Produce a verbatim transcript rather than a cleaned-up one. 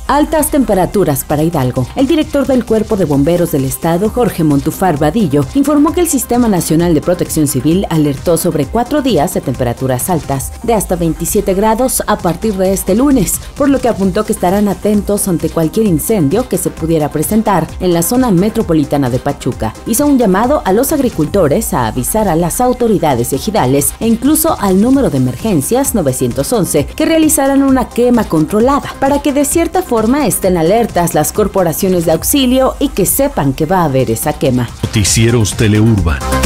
Altas temperaturas para Hidalgo. El director del Cuerpo de Bomberos del Estado, Jorge Montufar Vadillo, informó que el Sistema Nacional de Protección Civil alertó sobre cuatro días de temperaturas altas, de hasta veintisiete grados a partir de este lunes, por lo que apuntó que estarán atentos ante cualquier incendio que se pudiera presentar en la zona metropolitana de Pachuca. Hizo un llamado a los agricultores a avisar a las autoridades ejidales e incluso al número de emergencias nueve once que realizaran una quema controlada, para que de cierta forma estén alertas las corporaciones de auxilio y que sepan que va a haber esa quema. Noticieros Teleurban.